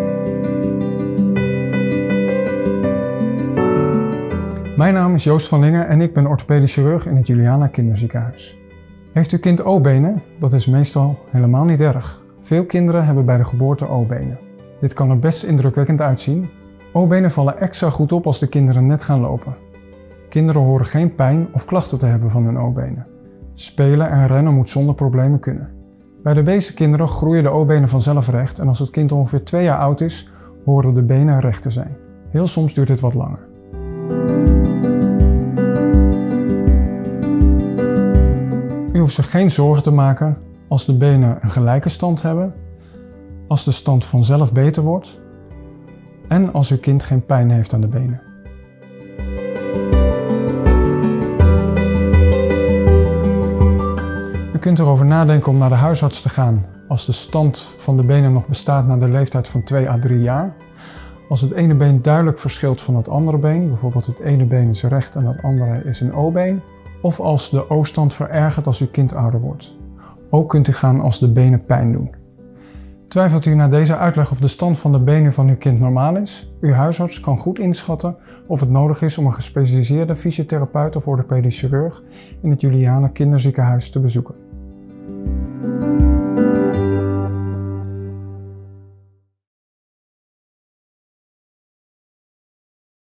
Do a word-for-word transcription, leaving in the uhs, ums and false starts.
Mijn naam is Joost van Lingen en ik ben orthopedisch chirurg in het Juliana Kinderziekenhuis. Heeft uw kind O-benen? Dat is meestal helemaal niet erg. Veel kinderen hebben bij de geboorte O-benen. Dit kan er best indrukwekkend uitzien. O-benen vallen extra goed op als de kinderen net gaan lopen. Kinderen horen geen pijn of klachten te hebben van hun O-benen. Spelen en rennen moet zonder problemen kunnen. Bij de meeste kinderen groeien de O-benen vanzelf recht en als het kind ongeveer twee jaar oud is, horen de benen recht te zijn. Heel soms duurt dit wat langer. U hoeft zich geen zorgen te maken als de benen een gelijke stand hebben, als de stand vanzelf beter wordt en als uw kind geen pijn heeft aan de benen. U kunt erover nadenken om naar de huisarts te gaan als de stand van de benen nog bestaat na de leeftijd van twee à drie jaar. Als het ene been duidelijk verschilt van het andere been, bijvoorbeeld het ene been is recht en het andere is een O-been. Of als de O-stand verergert als uw kind ouder wordt. Ook kunt u gaan als de benen pijn doen. Twijfelt u na deze uitleg of de stand van de benen van uw kind normaal is? Uw huisarts kan goed inschatten of het nodig is om een gespecialiseerde fysiotherapeut of orthopedisch chirurg in het Juliana Kinderziekenhuis te bezoeken.